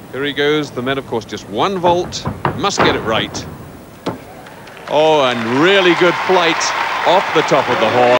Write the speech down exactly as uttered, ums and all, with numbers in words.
Here he goes. The men, of course, just one vault. Must get it right. Oh, and really good flight off the top of the horn.